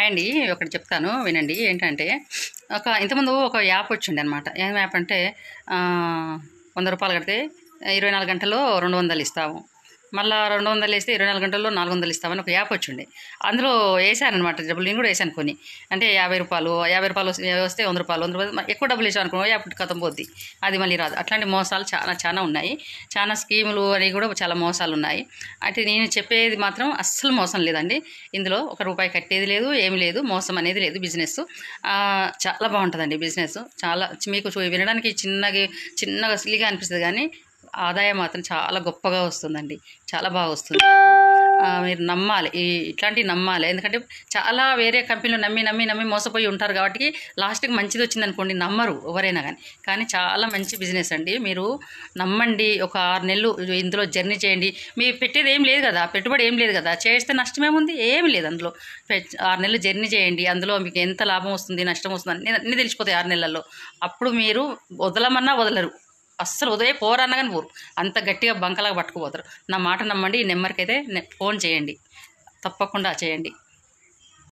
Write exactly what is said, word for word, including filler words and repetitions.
Hi అండి. ఒకటి చెప్తాను వినండి. ఏంటంటే ఒక ఇంతకుముందు ఒక యాప్ వచ్చిండే అనమాట. ఏం యాప్ అంటే వంద రూపాయలు కడితే ఇరవై నాలుగు గంటల్లో రెండు వందలు ఇస్తాము, మళ్ళీ రెండు వందలు వేస్తే ఇరవై నాలుగు గంటల్లో నాలుగు వందలు ఇస్తామని ఒక యాప్ వచ్చిండే. అందులో వేసాను అనమాట డబ్బులు. నేను కూడా వేసాను కొన్ని. అంటే యాభై రూపాయలు యాభై రూపాయలు వస్తే వంద రూపాయలు వంద రూపాయలు ఎక్కువ డబ్బులు వేసాను అనుకో, యాప్ కథం పోద్ది, అది మళ్ళీ రాదు. అట్లాంటి మోసాలు చాలా చాలా ఉన్నాయి. చాలా స్కీములు అని కూడా చాలా మోసాలు ఉన్నాయి. అయితే నేను చెప్పేది మాత్రం అస్సలు మోసం లేదండి. ఇందులో ఒక రూపాయి కట్టేది లేదు, ఏమి లేదు, మోసం అనేది లేదు. బిజినెస్ చాలా బాగుంటుందండి. బిజినెస్ చాలా మీకు చూ- వినడానికి చిన్నగా చిన్నగా సిల్లిగా అనిపిస్తుంది, కానీ ఆదాయం మాత్రం చాలా గొప్పగా వస్తుందండి. చాలా బాగా వస్తుంది. ఆ, మీరు నమ్మాలి, ఈ ఇట్లాంటివి నమ్మాలి. ఎందుకంటే చాలా వేరే కంపెనీలు నమ్మి నమ్మి నమ్మి మోసపోయి ఉంటారు కాబట్టి లాస్ట్కి మంచిది వచ్చిందనుకోండి నమ్మరు ఎవరైనా కానీ. కానీ చాలా మంచి బిజినెస్ అండి. మీరు నమ్మండి. ఒక ఆరు నెలలు ఇందులో జర్నీ చేయండి. మీ పెట్టేది ఏం లేదు కదా, పెట్టుబడి ఏం లేదు కదా, చేస్తే నష్టమేముంది, ఏమి లేదు అందులో. ఆరు నెలలు జర్నీ చేయండి. అందులో మీకు ఎంత లాభం వస్తుంది, నష్టం వస్తుంది అన్నీ అన్నీ తెలిసిపోతాయి ఆరు నెలల్లో. అప్పుడు మీరు వదలమన్నా వదలరు, అస్సలు ఉదయ పోరన్నా కానీ పోరు. అంత గట్టిగా బంకలాగా పట్టుకుపోతారు. నా మాట నమ్మండి. ఈ నెంబర్కి అయితే ఫోన్ చేయండి, తప్పకుండా చేయండి.